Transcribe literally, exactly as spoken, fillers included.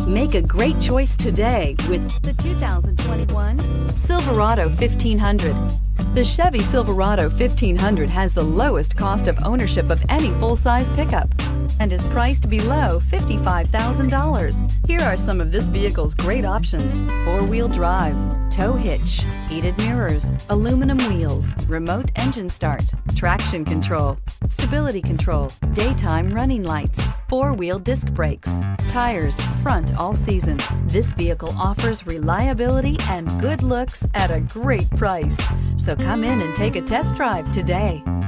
Make a great choice today with the two thousand twenty-one Silverado fifteen hundred. The Chevy Silverado fifteen hundred has the lowest cost of ownership of any full-size pickup and is priced below fifty-five thousand dollars. Here are some of this vehicle's great options: four-wheel drive, tow hitch, heated mirrors, aluminum wheels, remote engine start, traction control, stability control, daytime running lights, four-wheel disc brakes, tires front all season. This vehicle offers reliability and good looks at a great price. So come in and take a test drive today.